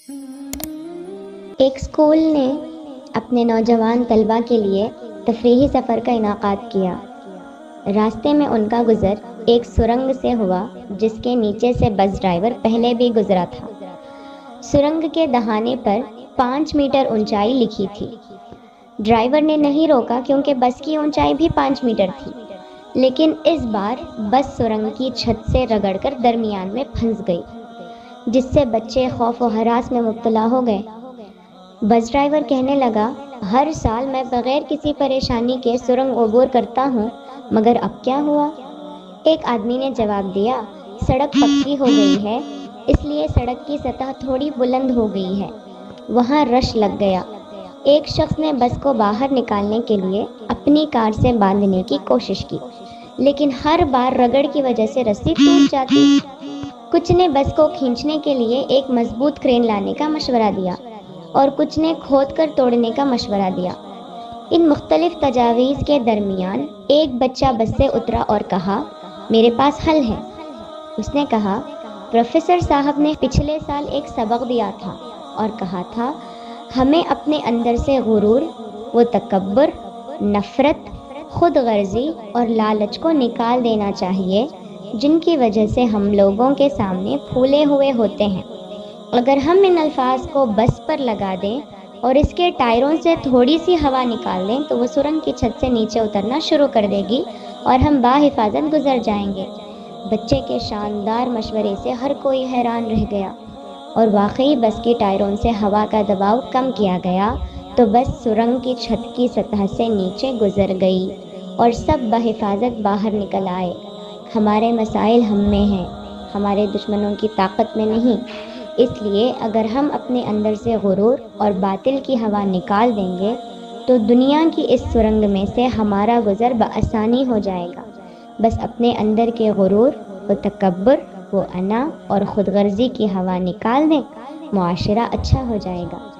ایک اسکول نے اپنے نوجوان طلباء کے لیے تفریحی سفر کا انعقاد کیا۔ راستے میں ان کا گزر ایک سرنگ سے ہوا جس کے نیچے سے بس ڈرائیور پہلے بھی گزرا تھا۔ سرنگ کے دہانے پر 5 میٹر اونچائی لکھی تھی۔ ڈرائیور نے نہیں روکا کیونکہ بس کی اونچائی بھی 5 میٹر تھی، لیکن اس بار بس سرنگ کی چھت سے رگڑ کر درمیان میں پھنس گئی، جس سے بچے خوف و ہراس میں مبتلا ہو گئے۔ بس ڈرائیور کہنے لگا، ہر سال میں بغیر کسی پریشانی کے سرنگ عبور کرتا ہوں، مگر اب کیا ہوا؟ ایک آدمی نے جواب دیا، سڑک پکی ہو گئی ہے، اس لیے سڑک کی سطح تھوڑی بلند ہو گئی ہے۔ وہاں رش لگ گیا۔ ایک شخص نے بس کو باہر نکالنے کے لیے اپنی کار سے باندھنے کی کوشش کی، لیکن ہر بار رگڑ کی وجہ سے رسی ٹوٹ جاتی۔ کچھ نے بس کو کھینچنے کے لیے ایک مضبوط کرین لانے کا مشورہ دیا اور کچھ نے کھود کر توڑنے کا مشورہ دیا۔ ان مختلف تجاویز کے درمیان ایک بچہ بس سے اترا اور کہا، میرے پاس حل ہے۔ اس نے کہا، پروفیسر صاحب نے پچھلے سال ایک سبق دیا تھا اور کہا تھا ہمیں اپنے اندر سے غرور و تکبر، نفرت، خود غرضی اور لالچ کو نکال دینا چاہیے، جن کی وجہ سے ہم لوگوں کے سامنے پھولے ہوئے ہوتے ہیں۔ اگر ہم ان الفاظ کو بس پر لگا دیں اور اس کے ٹائروں سے تھوڑی سی ہوا نکال دیں تو وہ سرنگ کی چھت سے نیچے اترنا شروع کر دے گی اور ہم بحفاظت گزر جائیں گے۔ بچے کے شاندار مشورے سے ہر کوئی حیران رہ گیا، اور واقعی بس کی ٹائروں سے ہوا کا دباؤ کم کیا گیا تو بس سرنگ کی چھت کی سطح سے نیچے گزر گئی اور سب بحفاظت باہر نکل آئے۔ ہمارے مسائل ہم میں ہیں، ہمارے دشمنوں کی طاقت میں نہیں۔ اس لیے اگر ہم اپنے اندر سے غرور اور باطل کی ہوا نکال دیں گے تو دنیا کی اس سرنگ میں سے ہمارا گزر بآسانی ہو جائے گا۔ بس اپنے اندر کے غرور و تکبر و انا اور خود غرضی کی ہوا نکال دیں، معاشرہ اچھا ہو جائے گا۔